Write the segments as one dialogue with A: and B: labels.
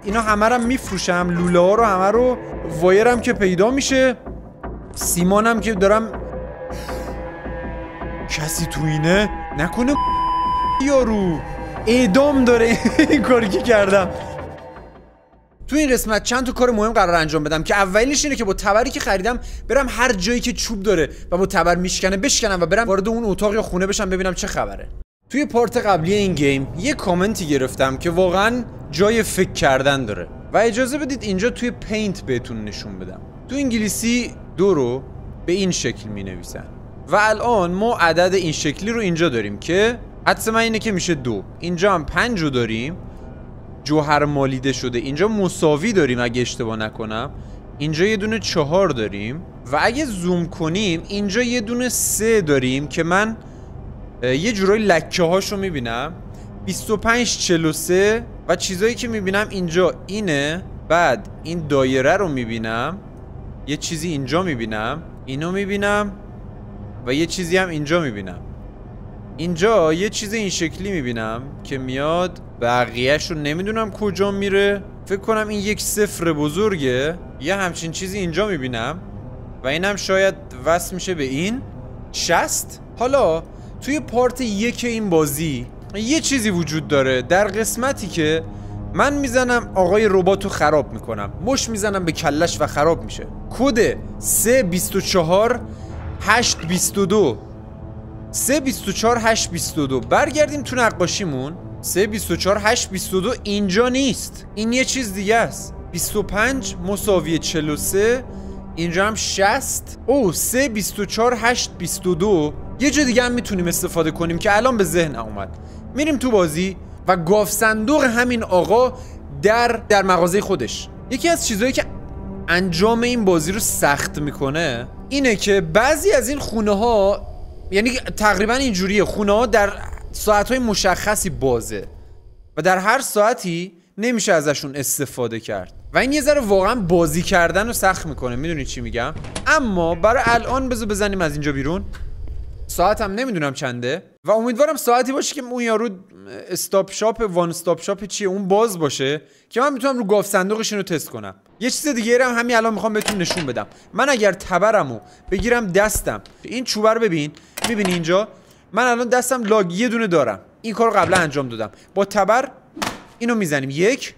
A: اینا همه رو میفروشم، لوله ها رو همه رو، وایرم که پیدا میشه، سیمانم که دارم. کسی تو اینه؟ نکنه یارو اعدام داره این کاری که کردم. تو این قسمت چند تا کار مهم قرار انجام بدم که اولیش اینه که با تبری که خریدم برم هر جایی که چوب داره و با تبر میشکنه بشکنم و برم وارد اون اتاق یا خونه بشم ببینم چه خبره. توی پارت قبلی این گیم یه کامنتی گرفتم که واقعا جای فکر کردن داره و اجازه بدید اینجا توی پینت بهتون نشون بدم. تو انگلیسی 2 رو به این شکل می نویسن و الان ما عدد این شکلی رو اینجا داریم که حدس من اینه که میشه 2. اینجا هم 5 رو داریم، جوهر مالیده شده. اینجا مساوی داریم اگه اشتباه نکنم. اینجا یه دونه 4 داریم و اگه زوم کنیم اینجا یه دونه 3 داریم که من یه جورای لکه هاشو میبینم. 25 43 و چیزایی که میبینم اینجا اینه. بعد این دایره رو میبینم، یه چیزی اینجا میبینم، اینو میبینم و یه چیزی هم اینجا میبینم. اینجا یه چیز این شکلی میبینم که میاد، بقیهش رو نمیدونم کجا میره. فکر کنم این یک 0 بزرگه. یه همچین چیزی اینجا میبینم و اینم شاید وصل میشه به این 60. حالا توی پارت 1 این بازی یه چیزی وجود داره. در قسمتی که من میزنم آقای رباتو خراب میکنم، مش میزنم به کلش و خراب میشه. کد 324 822 324 822. برگردیم تو نقاشیمون. 324 822 اینجا نیست، این یه چیز دیگه است. 25 مساوی 43. اینجا هم 60. او 324 822 یه جا دیگه هم میتونیم استفاده کنیم که الان به ذهن اومد. میریم تو بازی و گاف صندوق همین آقا در مغازه خودش. یکی از چیزهایی که انجام این بازی رو سخت میکنه اینه که بعضی از این خونه ها، یعنی تقریبا اینجوریه، خونه ها در ساعتهای مشخصی بازه و در هر ساعتی نمیشه ازشون استفاده کرد و این یه ذره واقعا بازی کردن رو سخت میکنه. میدونی چی میگم؟ اما برای الان بذار بزنیم از اینجا بیرون. ساعتم نمیدونم چنده و امیدوارم ساعتی باشه که اون یارو استاپ شاپ، وان استاپ شاپ چیه اون باز باشه که من میتونم رو گاف صندوقش اینو تست کنم. یه چیز دیگه هم همین الان میخوام بهتون نشون بدم. من اگر تبرمو بگیرم دستم، این چوبه رو ببین، میبینی اینجا من الان دستم لاگ یه دونه دارم. این کارو قبلا انجام دادم. با تبر اینو میزنیم 1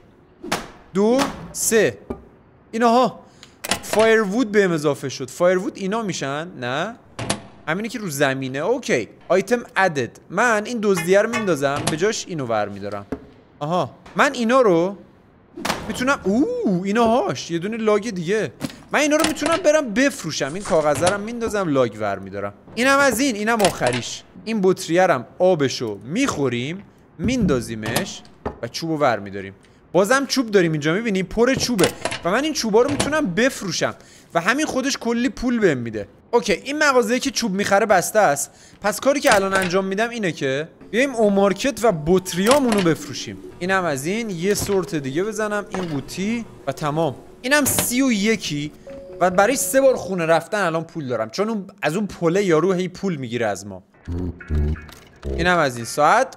A: 2 3. اینها فایر وود بهم اضافه شد. فایر وود اینا میشن؟ نه همینی که رو زمینه. اوکی. آیتم ادد. من این دزدیه رو میندازم، به جاش اینو ور میدارم. آها من اینا رو میتونم ایناهاش یه دونه لاگ دیگه. من اینا رو میتونم برم بفروشم. این کاغذ رو میندازم لاگ ور میدارم. اینم از اینم آخریش. این بطریه رو آبشو میخوریم، میندازیمش و چوبو ور میداریم. بازم چوب داریم اینجا، میبینی پر چوبه و من این چوبا رو میتونم بفروشم و همین خودش کلی پول بهم میده. اوکی این مغازه‌ای که چوب میخره بسته است. پس کاری که الان انجام میدم اینه که بیایم او مارکت و بطریامون رو بفروشیم. اینم از این، یه سورت دیگه بزنم این قوطی و تمام. اینم 31 و برای 3 بار خونه رفتن الان پول دارم، چون از اون پله یارو هی پول میگیره از ما. اینم از این ساعت.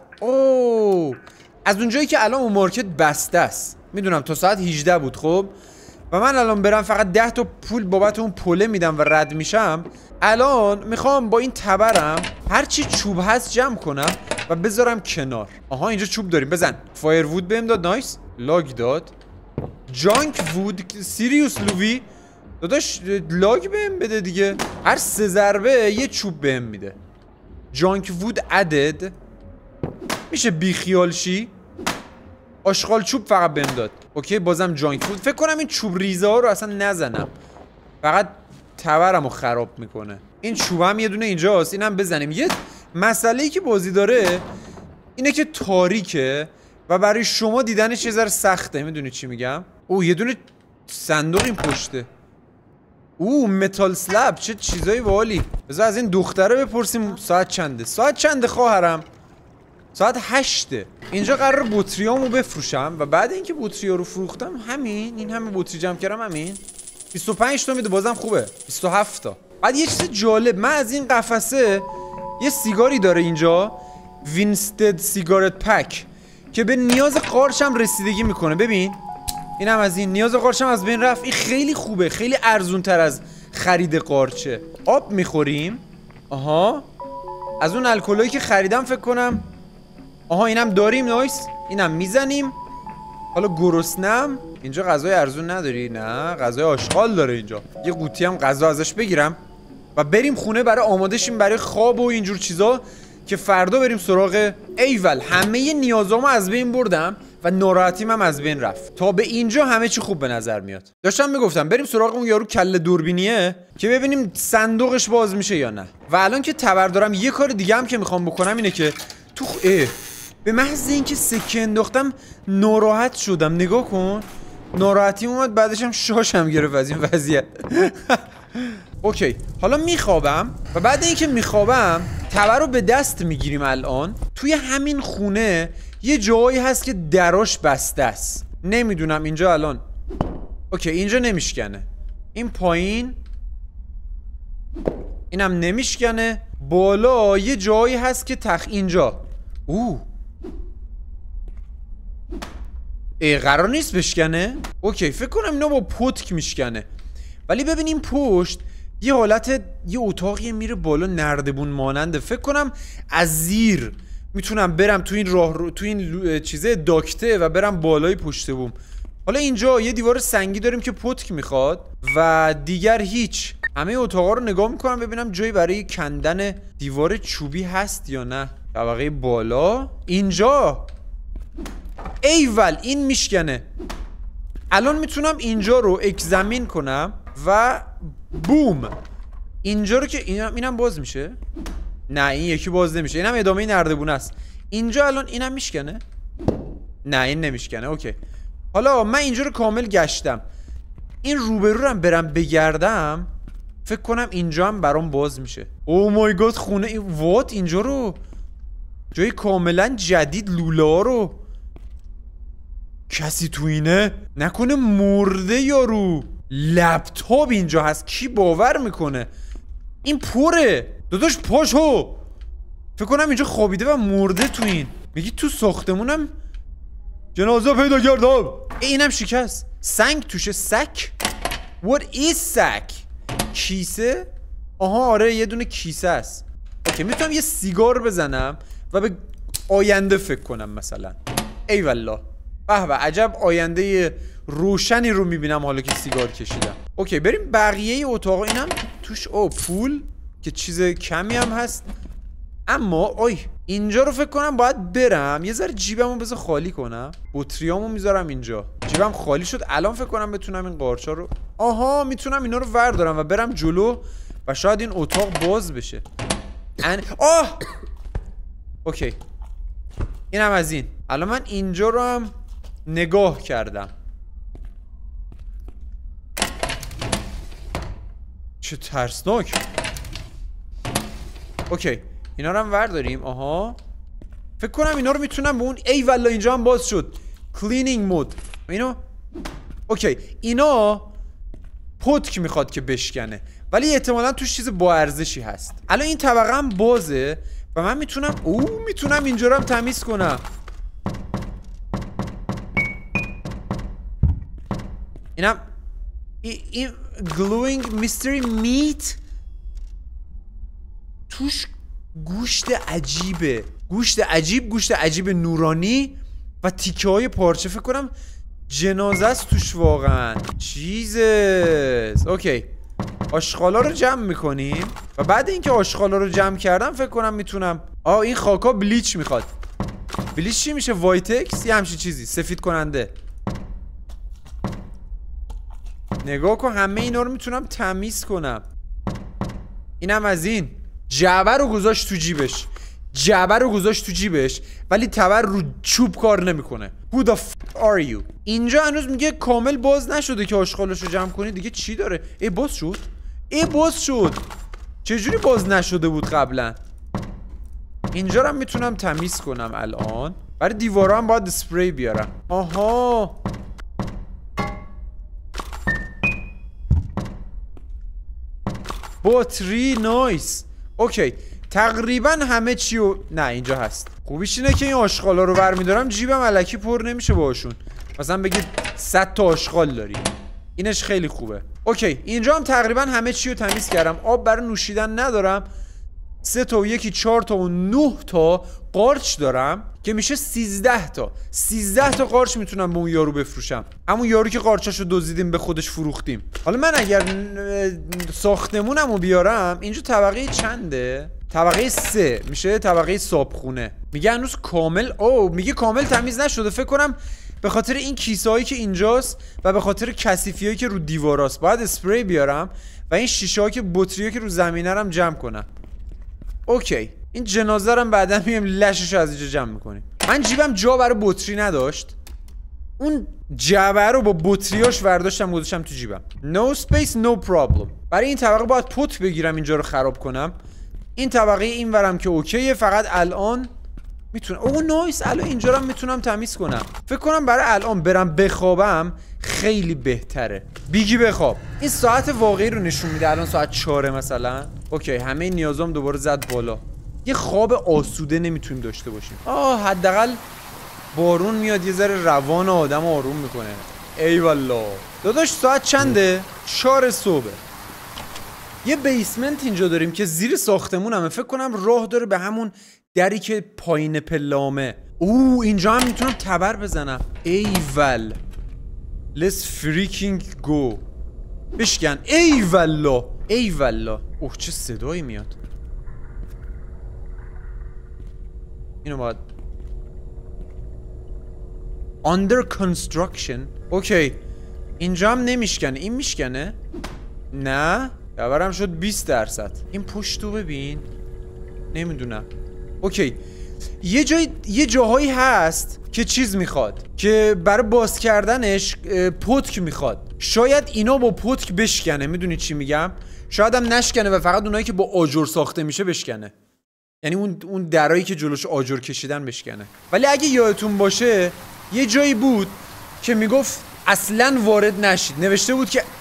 A: از اونجایی که الان اون مارکت بسته است، میدونم تا ساعت 18 بود. خب و من الان برم فقط 10 تا پول بابت اون پله میدم و رد میشم. الان میخوام با این تبرم هرچی چوب هست جمع کنم و بذارم کنار. آها اینجا چوب داریم، بزن. فایر وود بهم داد، نایس. لاگ داد. جانک وود. سیریوس لووی داداش لاگ بهم بده دیگه. هر 3 ضربه یه چوب بهم میده. جانک وود ادد. میشه بیخیال شی؟ آشغال چوب فقط بهم داد. اوکی بازم جانک فود. فکر کنم این چوب ریزه ها رو اصلا نزنم، فقط تورم رو خراب میکنه. این چوب هم یه دونه اینجاست، اینم بزنیم. یه مسئله ای که بازی داره اینه که تاریکه و برای شما دیدنش یه ذره سخته. میدونی چی میگم؟ یه دونه صندوق این پشته. متال سلاب. چه چیزایی باحالی. بذار از این دختره بپرسیم ساعت چنده. ساعت چنده خواهرم؟ ساعت 8. اینجا قرار بطریامو بفروشم و بعد اینکه بطریا رو فروختم این همه بطری جمع کردم، همین 25 تا میده. بازم خوبه. 27 تا. بعد یه چیز جالب، من از این قفسه یه سیگاری داره اینجا، وینستد سیگارت پک، که به نیاز قارچم رسیدگی میکنه. ببین اینم از این. نیاز قارچم از بین رفت. این خیلی خوبه، خیلی ارزون تر از خرید قارچه. آب میخوریم. آها، از اون الکلایی که خریدم فکر کنم. آها اینم داریم. نایس. اینم میزنیم. حالا گرسنم. اینجا غذای ارزون نداری؟ نه، غذای آشغال داره اینجا. یه قوطی هم غذا ازش بگیرم و بریم خونه برای آماده شیم برای خواب و اینجور چیزا که فردا بریم سراغ. ایول، همه نیازامو از بین بردم و ناراحتیم هم از بین رفت. تا به اینجا همه چی خوب به نظر میاد. داشتم میگفتم بریم سراغ اون یارو کله دوربینیه که ببینیم صندوقش باز میشه یا نه. و الان که تبر دارم، یه کار دیگه هم که میخوام بکنم اینه که تو به محض اینکه سکه انداختم ناراحت شدم. نگاه کن، ناراحتیم اومد، بعدش هم شاشم گرفت از این وضعیت. اوکی، حالا میخوابم و بعد اینکه میخوابم تبر رو به دست میگیریم. الان توی همین خونه یه جایی هست که دراش بسته است. نمیدونم اینجا الان. اوکی، اینجا نمیشکنه. این پایین اینم نمیشکنه. بالا یه جایی هست که اینجا. قرار نیست بشکنه. اوکی، فکر کنم اینا با پتک میشکنه. ولی ببینیم پشت یه حالت، یه اتاقی میره بالا، نردبون ماننده. فکر کنم از زیر میتونم برم تو این راه رو، تو این چیزه داکته و برم بالای پشت بوم. حالا اینجا یه دیوار سنگی داریم که پتک میخواد و دیگر هیچ. همه اتاقا رو نگاه میکنم ببینم جایی برای کندن دیوار چوبی هست یا نه. طبقه بالا اینجا. ایول، این میشکنه. الان میتونم اینجا رو اگزمین کنم و بوم. اینجا رو که اینم باز میشه. نه، این یکی باز نمیشه. اینم ادامه نردبونه است. اینجا الان اینم میشکنه. نه، این نمیشکنه. اوکی، حالا من اینجا رو کامل گشتم. این روبرو هم برم بگردم، فکر کنم اینجا هم برام باز میشه. او مای گاد، خونه وات اینجا رو جای کاملا جدید. لوله ها رو کسی تو اینه نکنه مرده یارو. لپتاپ اینجا هست، کی باور میکنه؟ این پره. داداش پاشو. فکر کنم اینجا خوابیده و مرده تو این. میگی تو ساختمونم جنازه پیدا کردم. اینم شکست. سنگ توشه. سک. What is سک؟ کیسه؟ آها آره، یه دونه کیسه است. اوکی، میتونم یه سیگار بزنم و به آینده فکر کنم مثلا. ای والله، به به، عجب آینده روشنی رو میبینم حالا که سیگار کشیدم. اوکی، بریم بقیه اتاق. اینم توش پول که چیز کمی هم هست. اما اینجا رو فکر کنم باید برم یه ذره جیبمو بذار خالی کنم. بطریامو میذارم اینجا. جیبم خالی شد. الان فکر کنم بتونم این قارچا رو، آها میتونم اینا رو وردارم و برم جلو و شاید این اتاق باز بشه. اوکی، اینم از این. الان من اینجا رو هم نگاه کردم. چه ترسناک. اوکی، اینا رو هم ورداریم. آها، فکر کنم اینا رو میتونم به اون. ای والله، اینجا هم باز شد. کلینینگ مود. اینو اوکی، اینا پتک میخواد که بشکنه ولی احتمالا توش چیز با ارزشی هست. الان این طبقه هم بازه و من میتونم میتونم اینجا رو هم تمیز کنم. اینم این glowing mystery meat توش گوشت عجیبه. گوشت عجیب نورانی و تیکه های پارچه. فکر کنم جنازه است توش واقعا. چیزس. اوکی، آشغالا رو جمع میکنیم و بعد اینکه آشغالا رو جمع کردم فکر کنم میتونم. این خاکا بلیچ میخواد. بلیچ چی میشه؟ وایتکس یه همچین چیزی، سفید کننده. نگاه کن، همه اینا رو میتونم تمیز کنم. اینم از این. جعبه رو گذاشت تو جیبش ولی تبر رو چوب کار نمیکنه. Who the f are you؟ اینجا هنوز میگه کامل باز نشده که آشغالش رو جمع کنی. دیگه چی داره؟ باز شد. چجوری باز نشده بود قبلا؟ اینجا رو هم میتونم تمیز کنم الان. برای دیوارا هم باید اسپری بیارم. آها، باتری. نایس. اوکی، تقریبا همه چیو. نه، اینجا هست. خوبیش اینه که این آشغالا رو برمیدارم جیبم الکی پر نمیشه باهاشون مثلا بگید 100 تا آشغال داری. اینش خیلی خوبه. اوکی اینجا هم تقریبا همه چی رو تمیز کردم. آب برای نوشیدن ندارم. 3 تا و یکی 4 تا و 9 تا قارچ دارم که میشه 13 تا. 13 تا قارچ میتونم به اون یارو بفروشم. همون یارو که قارچاشو دزدیدیم به خودش فروختیم. حالا من اگر ساختمونمو بیارم اینجا طبقه چنده؟ طبقه 3 میشه طبقه صابخونه. میگه هنوز کامل میگه کامل تمیز نشده. فکر کنم به خاطر این کیسه‌هایی که اینجاست و به خاطر کثیفی‌هایی که رو دیواراست. باید اسپری بیارم و این شیشه‌ها که بطری‌ها که رو زمینه رو جمع کنم. اوکی این جنازه رو بعدا میام لشش از اینجا جمع میکنیم. من جیبم جا برای بطری نداشت. اون جعبه رو با بطریاش برداشتم گذاشتم تو جیبم. No space no problem. برای این طبقه باید پت بگیرم اینجا رو خراب کنم. این طبقه این ورم که اوکیه. فقط الان میتونم نایس الان اینجا رو میتونم تمیز کنم. فکر کنم برای الان برم بخوابم خیلی بهتره. بیگی بخواب. این ساعت واقعی رو نشون میده. الان ساعت 4 مثلا. اوکی همه نیازام دوباره زد بالا. یه خواب آسوده نمیتونیم داشته باشیم. حداقل بارون میاد یه ذره روان آدم آروم میکنه. ای والله داداش ساعت چنده؟ 4 صبح. یه بیسمنت اینجا داریم که زیر ساختمونمه. فکر کنم راه داره به همون دری که پایین پلامه. اینجا هم میتونم تبر بزنم. ایول Let's freaking go. بشکن. ایوالله ایوالله. چه صدایی میاد. اینو باید Under construction. اوکی اینجا هم نمیشکنه. این میشکنه؟ نه تبرم شد 20%. این پشتو ببین. نمیدونم. اوکی یه جاهایی هست که چیز میخواد که برای باز کردنش پتک میخواد. شاید اینا با پتک بشکنه. میدونی چی میگم؟ شاید هم نشکنه و فقط اونایی که با آجر ساخته میشه بشکنه. یعنی اون درایی که جلوش آجر کشیدن بشکنه. ولی اگه یادتون باشه یه جایی بود که میگفت اصلا وارد نشید. نوشته بود که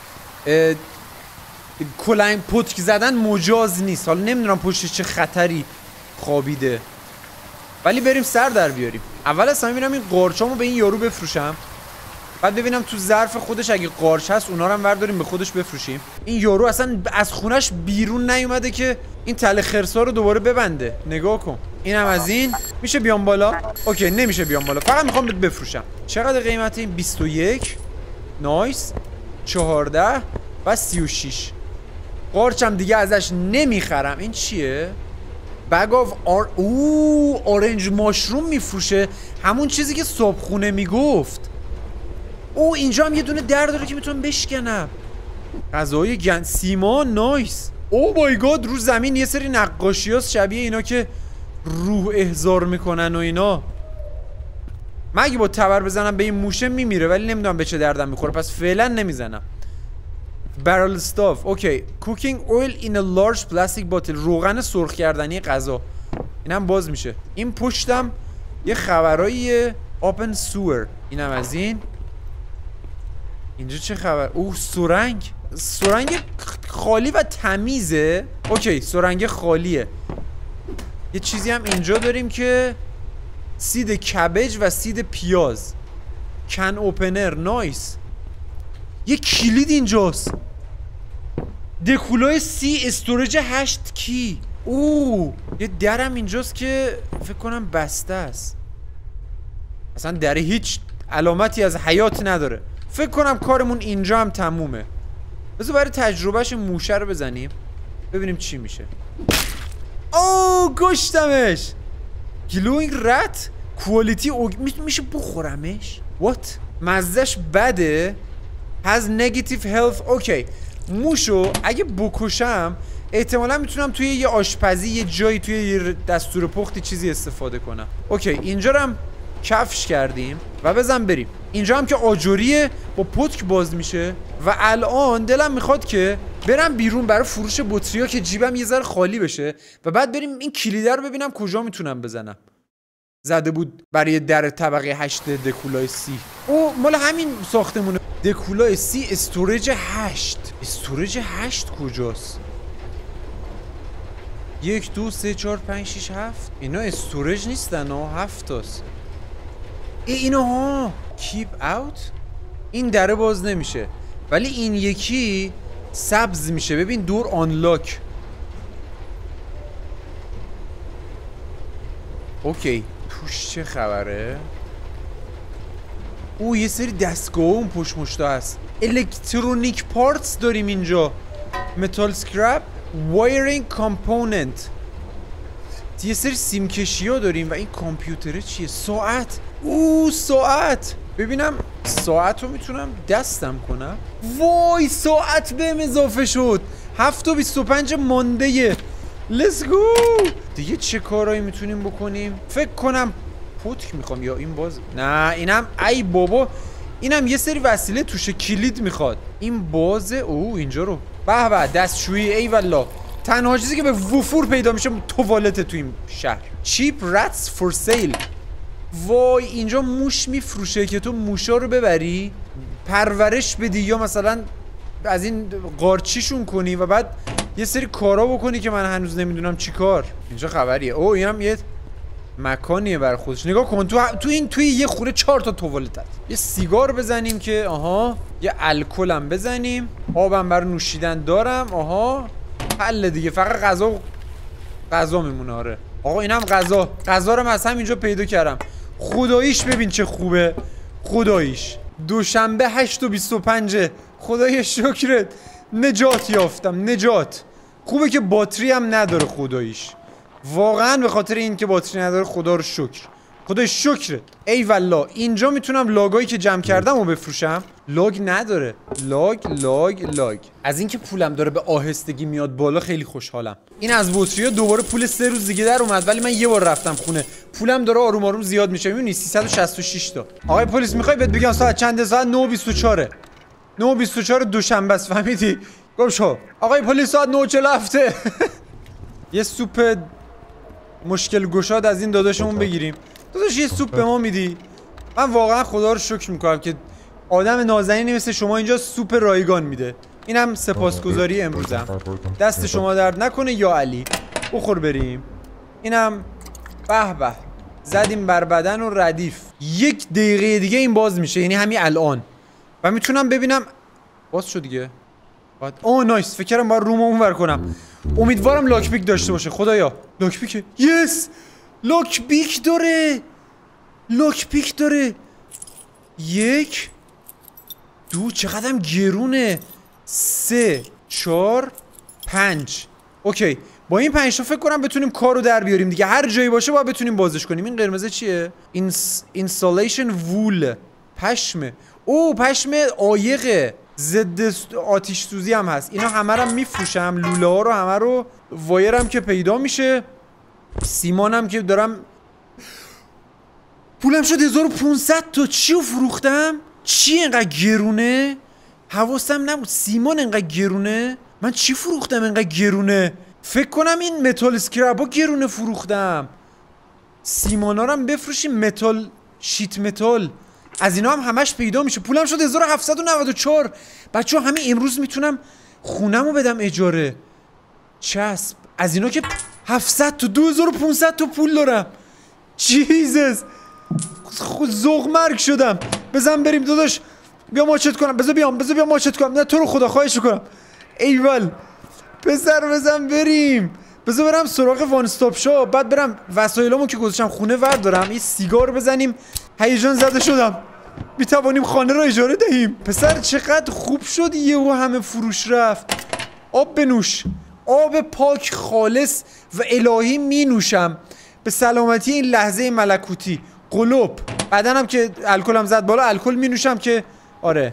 A: کلنگ پتک زدن مجاز نیست. حالا نمیدونم پشتش چه خطری خوابیده. ولی بریم سر در بیاریم. اول اصلا میرم این قارچامو به این یارو بفروشم. بعد ببینم تو ظرف خودش اگه قارچ هست اونا رو هم برداریم به خودش بفروشیم. این یارو اصلا از خونش بیرون نیومده که این تله خرسا رو دوباره ببنده. نگاه کن. اینم از این. میشه بیام بالا؟ اوکی نمیشه بیام بالا. فقط میخوام بفروشم. چقدر قیمت این؟ 21. نایس. 14 و 36. قارچم دیگه ازش نمیخرم. این چیه؟ بگ آف اورنج ماشروم میفروشه. همون چیزی که صبحونه میگفت. اینجا هم یه دونه در داره که میتونم بشکنم. غذای سیما. نایس. مای گاد رو زمین یه سری نقاشی هست شبیه اینا که روح احضار میکنن و اینا. من اگه با تبر بزنم به این موشه میمیره ولی نمیدونم به چه دردم میخوره پس فعلا نمیزنم. برل استاف. اوکی کوکینگ اویل این ا لارج پلاستیک باتل. روغن سرخ کردنی غذا. اینم باز میشه. این پشتم یه خبرای اوپن سور. اینم از این. اینجا چه خبر؟ سرنگ خالی و تمیزه. اوکی سرنگ خالیه. یه چیزی هم اینجا داریم که سید کبج و سید پیاز. کن اوپنر. نایس. یه کلید اینجاست. دکولای سی استوریج 8 کی. یه درم اینجاست که فکر کنم بسته است. اصلا در هیچ علامتی از حیات نداره. فکر کنم کارمون اینجا هم تمومه. بذار برای تجربهش موشه رو بزنیم ببینیم چی میشه. کشتمش. گلوینگ رت کوالیتی میشه بخورمش. وات؟ مزهش بده. has negative health. اوکی موشو اگه بکشم احتمالا میتونم توی یه آشپزی یه جایی توی یه دستور پختی چیزی استفاده کنم. اوکی اینجا رو هم کفش کردیم و بزن بریم. اینجا هم که آجوریه با پتک باز میشه و الان دلم میخواد که برم بیرون برای فروش بطری‌ها که جیبم یه ذره خالی بشه و بعد بریم این کلیده رو ببینم کجا میتونم بزنم. زده بود برای در طبقه 8 دکولای سی. مال همین ساختمونه. دکولای سی استوریج 8. استوریج 8 کجاست؟ 1 2 3 4 5 6 7. اینا استوریج نیستن ها. 7 تاست. اینا ها keep out. این دره باز نمیشه ولی این یکی سبز میشه. ببین دور آنلاک. اوکی توش چه خبره؟ او یه سری دستگاه اون پشت مشتا هست. الکترونیک پارتس داریم اینجا. متال سکرپ، وایرینگ کامپوننت، یه سری سیم کشی ها داریم. و این کامپیوتره چیه؟ ساعت. او ساعت. ببینم ساعت رو میتونم دستم کنم. وای ساعت بهم اضافه شد. 7:25 مانده. Let's go. دیگه چه کارهایی میتونیم بکنیم؟ فکر کنم پتک میخوام یا این باز. نه اینم ای بابا اینم یه سری وسیله توشه. کلید میخواد. این بازه. او اینجا رو به به دستشویی. ای والله تنها چیزی که به وفور پیدا میشه توالت تو این شهر. چیپ راتس فور سیل. وای اینجا موش میفروشه که تو موشا رو ببری پرورش بدی یا مثلا از این قارچیشون کنی و بعد یه سری کارا بکنی که من هنوز نمیدونم چی کار. اینجا خبریه. او اینم یه مکانیه بر خودش. نگاه کن توی یه خوره 4 تا توالت هست. یه سیگار بزنیم که آها. یه الکل هم بزنیم. آبم بر نوشیدن دارم. آها حل دیگه. فقط غذا میمونه. آره آقا اینم غذا رو من از همینجا پیدا کردم. خداییش ببین چه خوبه. خداییش دوشنبه 8:25. خدای شکرت نجات یافتم. نجات. خوبه که باتری هم نداره. خداییش واقعا به خاطر این که باتری نداره خدا رو شکر. خدای شکرت. ای والله اینجا میتونم لاگایی که جمع کردم رو بفروشم. لاگ نداره. لاگ. از اینکه پولم داره به آهستگی میاد بالا خیلی خوشحالم. این از بطری‌ها دوباره پول 3 روز دیگه در اومد ولی من یه بار رفتم خونه. پولم داره آروم آروم زیاد میشه. میبینی 366 تا. آقای پلیس میخوای بهت بگم ساعت چنده؟ ساعت 9:24. 9:24 دوشنبه است. فهمیدی؟ گم شو. آقای پلیس ساعت 9:47. یه سوپ مشکل گشاد از این داداشمون بگیریم. داداش یه سوپ به ما میدی؟ من واقعا خدا رو شکر میکنم که آدم نازنینی مثل شما اینجا سوپ رایگان میده. اینم سپاسگزاری امروزم. دست شما درد نکنه یا علی. بخور بریم. اینم به به زدیم بر بدن و ردیف. 1 دقیقه دیگه این باز میشه. یعنی همین الان. و میتونم ببینم باز شد دیگه. نایس. فکر کردم باید رومو اونور کنم. امیدوارم لاک پیک داشته باشه. خدایا لاک پیک. یس لاک پیک داره. 1 2 چقدرم گرونه. 3 4 5. اوکی با این 5 تا فکر کنم بتونیم کارو در بیاریم دیگه. هر جایی باشه باید بتونیم بازش کنیم. این قرمزه چیه؟ اینسالیشن وول. پشمه. او پشم عایقه. ضد آتش سوزی هم هست. اینا همه رو میفروشم. لوله ها رو همه رو. وایرم که پیدا میشه. سیمانم که دارم. پولم شد 1500 تا. چی رو فروختم؟ چی اینقدر گرونه؟ حواسم نبود سیمان اینقدر گرونه. من چی فروختم اینقدر گرونه؟ فکر کنم این متال اسکرپ ها گرونه فروختم. سیمانا رو هم بفروشیم. متال شیت متال از اینا هم همش پیدا میشه. پولم شد 1794. بچه ها همین امروز میتونم خونم رو بدم اجاره. چسب از اینا که 700 تا 2500 تا پول دارم. جیزس خود زوغ مرگ شدم. بزن بریم داداش. بیا ماچت کنم. بذار بیام ماچت کنم. نه تو رو خدا خواهش میکنم. ایول پسر بزن بریم. بذار برم سراغ وان استاپ شاپ. بعد برم وسایلامو که گذاشتم خونه وردارم. یه سیگار بزنیم. هیجان زده شدم. میتوانیم خانه را اجاره دهیم. پسر چقدر خوب شد یهو همه فروش رفت. آب بنوش. آب پاک خالص و الهی می نوشم به سلامتی این لحظه ملکوتی. قلوب بعدنم که الکلم زد بالا الکل می نوشم که آره.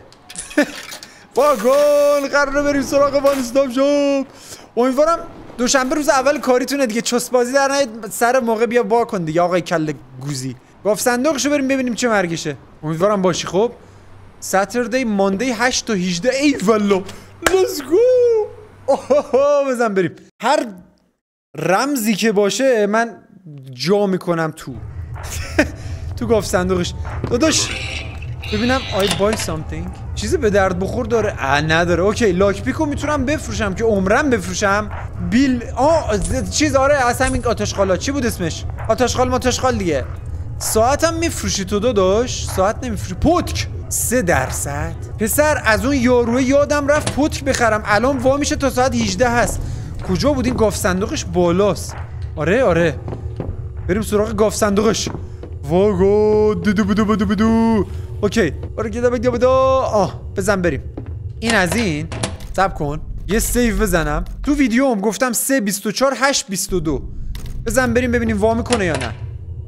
A: واگن قراره بریم سراغ وان استاپ شاپ. امیدوارم دوشنبه روز اول کاریتونه دیگه. چست بازی در نیاد سر موقع بیا با کن دیگه آقای کله گوزی. گفت صندوقشو بریم ببینیم چه مرگشه. امیدوارم باشی. خب ساتردی ماندی 8 تا 18. ای والله لیتس گو. بزن بریم. هر رمزی که باشه من جا میکنم تو گفت صندوقش. داداش ببینم I buy something. چیزی به درد بخور داره؟ نداره. اوکی لاک پیکو میتونم بفروشم که عمرم بفروشم. بیل چیز آره از همین آتشخالا. چی بود اسمش؟ آتشخال دیگه. ساعتم میفروشی تو داداش؟ ساعت نمیفروشی. پتک 3%. پسر از اون یاروه یادم رفت پتک بخرم. الان وا میشه تا ساعت 18 هست. کجا بود این گاف صندوقش؟ بالاست. آره بریم سراغ گاف صندوقش. واگو دودو بدو بدو بدو. اوکی برو گدا بدا. آه بزن بریم. این از این. صبر کن یه سیو بزنم. تو ویدیوم گفتم 3 24 8 22. بزن بریم ببینیم وا میکنه یا نه.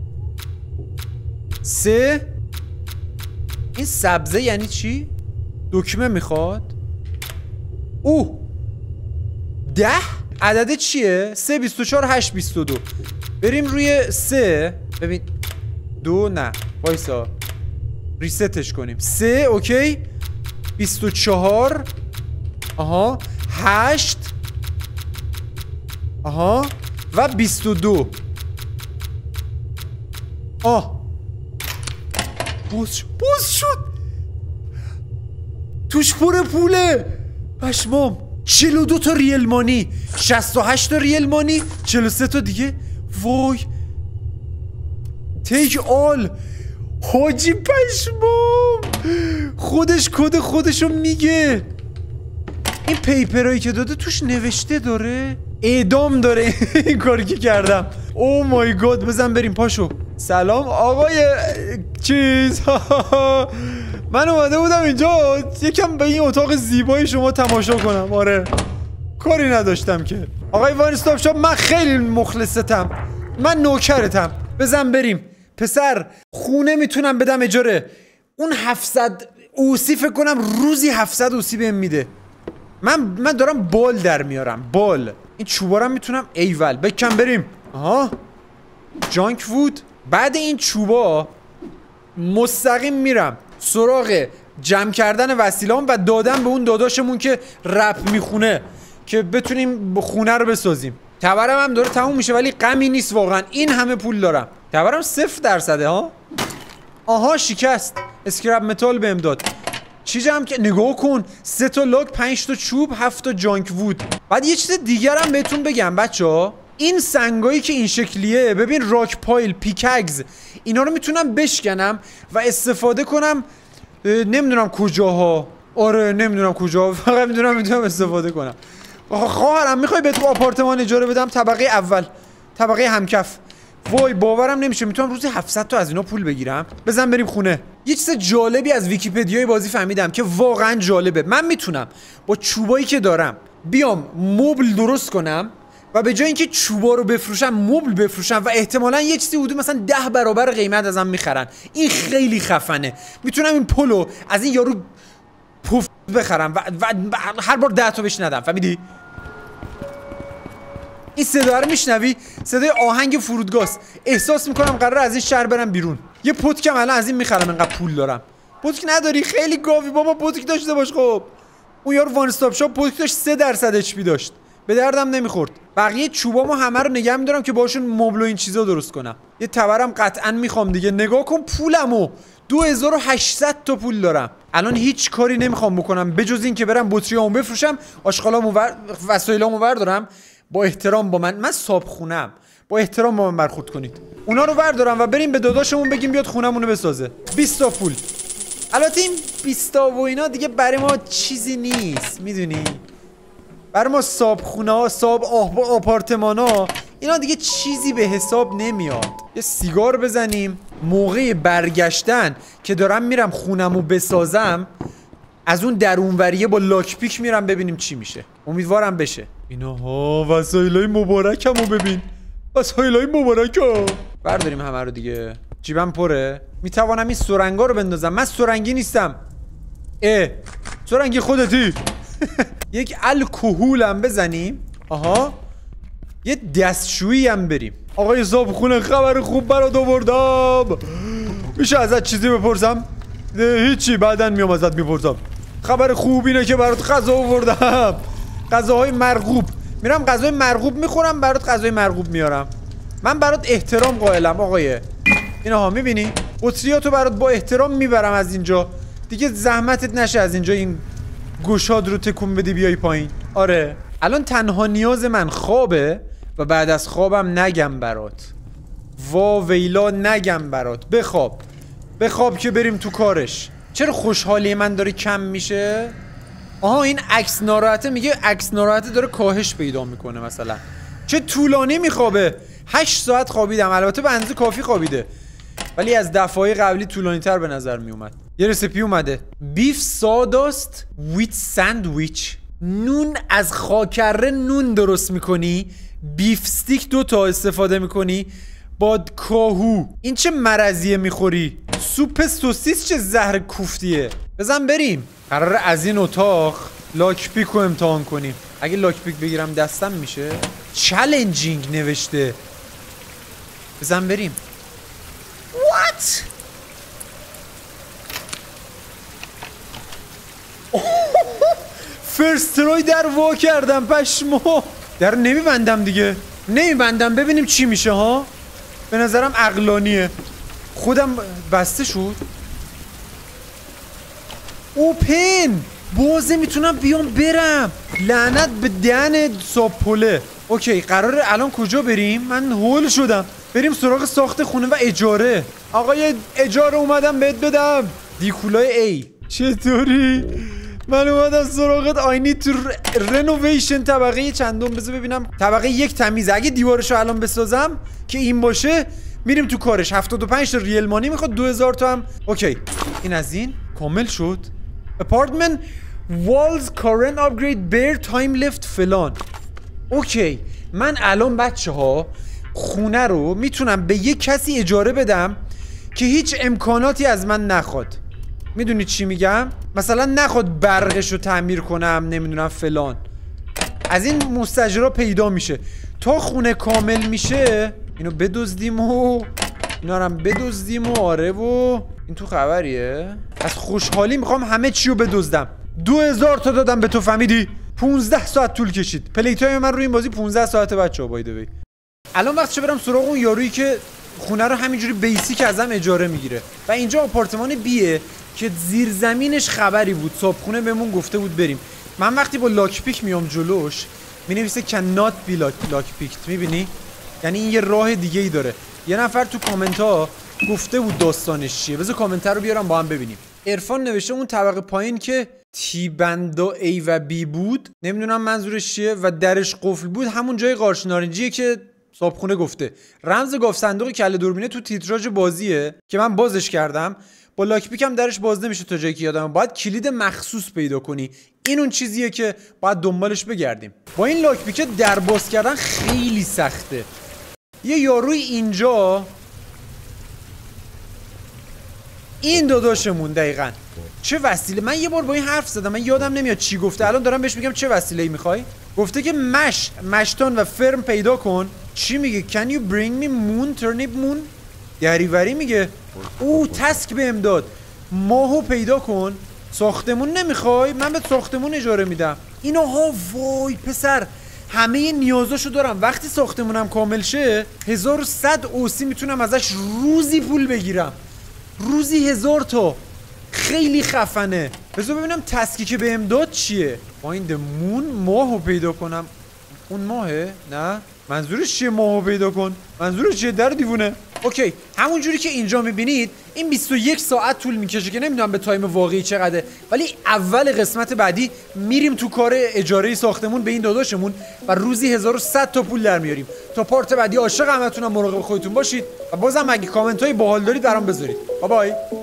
A: 3. این سبزه یعنی چی؟ دکمه میخواد. اوه 10. عدد چیه؟ 3 24 8 22. بریم روی 3. ببین 2 نه وایسا ریستش کنیم. 3 اوکی. 24. آها 8. آها و 22. آه باز شد. توش پر پوله. پشمام. 42 تا ریل مانی، 68 تا ریل مانی، 43 تا دیگه. وای تیک آل. حاجی پشمام. خودش کد خودشو میگه. این پیپرایی که داده توش نوشته داره اعدام داره. این کاری که کردم. او مای گاد. بزن بریم پاشو. سلام آقای چیز. من اومده بودم اینجا یکم به این اتاق زیبای شما تماشا کنم. آره کاری نداشتم که. آقای وان استاپ شاپ من خیلی مخلصتم. من نوکرتم. بزن بریم. پسر خونه میتونم بدم اجاره. اون 700 اوسی فکر کنم روزی 700 اوسی بهم میده. من دارم بال در میارم. بال. این چوبارم میتونم ایول بکن بریم. آها جانک وود. بعد این چوبا مستقیم میرم سراغ جمع کردن وسیله‌ام و دادن به اون داداشمون که رپ میخونه که بتونیم خونه رو بسازیم. تبرم هم داره تموم میشه ولی غمی نیست واقعا. این همه پول دارم. تبرم 0% ها. آها شکست. اسکرپ متال بهم داد. چی جمع که نگاه کن. 3 تا لاک، 5 تا چوب، 7 تا جانک وود. بعد یه چیز دیگر هم بهتون بگم بچه‌ها. این سنگایی که این شکلیه ببین راک پایل، پیکگز، اینا رو میتونم بشکنم و استفاده کنم. نمیدونم کجاها. آره نمیدونم کجاها. فقط میتونم استفاده کنم. خواهرم میخوای به تو آپارتمان اجاره بدم طبقه اول، طبقه همکف. وای باورم نمیشه میتونم روزی 700 تا از اینا پول بگیرم. بزن بریم خونه. یه چیز جالبی از ویکی‌پدیای بازی فهمیدم که واقعا جالبه. من میتونم با چوبایی که دارم بیام مبل درست کنم و به جای اینکه چوبا رو بفروشم مبل بفروشم و احتمالاً یه چیزی حدود مثلا 10 برابر قیمت ازم میخرن. این خیلی خفنه. میتونم این پولو از این یارو پوف بخرم و هر بار 10 تا بهش ندم. فهمیدی؟ این صدا رو میشنوی؟ صدای آهنگ فرودگاست. احساس میکنم قراره از این شهر برم بیرون. یه پتکم الان از این میخرم انقدر پول دارم. پتک نداری؟ خیلی گاوی بابا. پتک داشته باش. خب اون یارو وان استاپ شاپ پتک داشت 3% اچ پی داشت. به دردم نمیخورد. بقیه چوبامو همه رو نگه میدارم که باشون مبل و این چیزا درست کنم. یه تبرم قطعا میخوام دیگه. نگاه کن پولمو. 2800 تا پول دارم. الان هیچ کاری نمیخوام بکنم بجز این که برم بطریامو بفروشم، آشغالامو وسایلامو بردارم. با احترام با من صاحب خونم. با احترام با من برخورد کنید. اونا رو بردارم و بریم به داداشمون بگیم بیاد خونمونو بسازه. 20 تا پول. البته این 20 تا و اینا دیگه برای ما چیزی نیست، میدونی؟ برای ما صاحب خونه ها، صاحب آپارتمان ها، اینا دیگه چیزی به حساب نمیاد. یه سیگار بزنیم. موقع برگشتن که دارم میرم خونمو بسازم از اون درونوریه با لاک پیک میرم ببینیم چی میشه. امیدوارم بشه. اینها وسایلای مبارکمو ببین. وسایلای مبارکم. برداریم همه رو دیگه. جیبم پره. میتوانم این سرنگا رو بندازم. من سرنگی نیستم. سرنگی خودتی. یک الکهولم بزنیم. آها. یه دستشویی هم بریم. آقای صاحب خونه خبر خوب برات آوردم. میشه ازت چیزی بپرسم؟ هیچی بعدن میام ازت میپرسم. خبر خوب اینه که برات غذا آوردم. غذاهای مرغوب. میرم غذای مرغوب میخورم برات غذای مرغوب میارم. من برات احترام قائلم آقای. اینها میبینی؟ بطریاتو برات با احترام میبرم از اینجا. دیگه زحمتت نشه از اینجا این گشاد رو تکون بدی بیای پایین. آره الان تنها نیاز من خوابه و بعد از خوابم نگم برات. وا ویلا نگم برات. بخواب که بریم تو کارش. چرا خوشحالی من داره کم میشه؟ آها این عکس ناراحته، میگه عکس ناراحته داره کاهش پیدا میکنه. مثلا چه طولانی میخوابه. 8 ساعت خوابیدم، البته به اندازه کافی خوابیده، ولی از دفعه قبلی طولانی تر به نظر میومد. یه رسیپی اومده، بیف ساداست ویت ساندویچ. نون از خاکره نون درست میکنی، بیف استیک 2 تا استفاده میکنی، با کاهو. این چه مرضیه میخوری؟ سوپ سوسیس چه زهر کوفتیه. بزن بریم. قراره از این اتاق لاک پیک رو امتحان کنیم. اگه لاک پیک بگیرم دستم میشه. چالنجینگ نوشته. بزن بریم. What؟ فرست ترای در وا کردم پشمو. در نمیبندم دیگه، نمیبندم ببینیم چی میشه ها. به نظرم عقلانیه. خودم بسته شد. اوپن بازه، میتونم بیام برم. لعنت به دهن ساپوله. اوکی قراره الان کجا بریم؟ من هول شدم. بریم سراغ ساخت خونه و اجاره. آقای اجاره اومدم بهت بدم. دیکولای ای چطوری؟ من اومدم سراغت. آینی تو رنوویشن طبقه چندم. بذار ببینم. طبقه 1 تمیزه. اگه دیوارشو الان بسازم که این باشه میریم تو کارش. 75 تا ریل مانی میخواد، 2000 تا هم. اوکی این از این کامل شد. اپارتمنت والز کارن آپگرید بیر تایم لفت فلان. اوکی من الان بچه ها خونه رو میتونم به یک کسی اجاره بدم که هیچ امکاناتی از من نخواد. میدونی چی میگم؟ مثلا نخواد برقش رو تعمیر کنم، نمیدونم فلان. از این مستاجرها پیدا میشه. تا خونه کامل میشه اینو بدزدیم و اینا رو هم بدزدیم و آره و این تو خبریه. از خوشحالی میخوام همه چی رو بدزدم. 2000 تا دادم به تو، فهمیدی؟ 15 ساعت طول کشید. پلی تایم من روی این بازی 15 ساعته بچه‌ها. بایده الان وقتشه برم سراغ اون یارویی که خونه رو همینجوری بیسیک ازم اجاره میگیره. و اینجا آپارتمان بیه که زیر زمینش خبری بود. صبحونه بهمون گفته بود بریم. من وقتی با لاک پیک میام جلوش مینویسه cannot be لاک پیکت. میبینی؟ یعنی این یه راه دیگه ای داره. یه نفر تو کامنت ها گفته بود داستانش چیه. بذار کامنت رو بیارم با هم ببینیم. عرفان نوشته اون طبقه پایین که تی بندا A و B بود، نمیدونم منظورش چیه، و درش قفل بود، همون جای قارچ نارنجیه که صابخونه گفته. رمز گاف صندوق کله دوربینه تو تیتراژ بازیه که من بازش کردم. با لاک پیک هم درش باز نمیشه تا جایی که یادمه. باید کلید مخصوص پیدا کنی. این اون چیزیه که باید دنبالش بگردیم. با این لاک پیک در باز کردن خیلی سخته. یه یاروی اینجا، این داداشمون دقیقاً چه وسیله. من یه بار با این حرف زدم، من یادم نمیاد چی گفته. الان دارم بهش میگم چه وسیله‌ای میخوای. گفته که مشتان و فرم پیدا کن. چی میگه؟ Can you bring me moon turnip moon؟ دریوری میگه. او تسک بهم داد. ماهو پیدا کن. ساختمون نمیخوای؟ من به ساختمون اجاره میدم. اینها وای پسر همه نیازاشو دارم. وقتی ساختمونم کامل شه 1100 اوسی میتونم ازش روزی پول بگیرم. روزی 1000 تا. خیلی خفنه. بذار ببینم تسکی که بهم داد چیه. فایند مون، ماهو پیدا کنم. اون ماهه؟ نه منظورش چیه ماهو پیدا کن؟ منظورش چیه در دیوونه؟ اوکی همون جوری که اینجا میبینید این 21 ساعت طول میکشه که نمیدونم به تایم واقعی چقدره، ولی اول قسمت بعدی میریم تو کار اجاره ساختمون به این داداشمون و روزی 1100 تا پول در میاریم. تا پارت بعدی عاشق همتونم، مراقب خودتون باشید و بازم اگه کامنت های باحال دارید برام بذارید. بای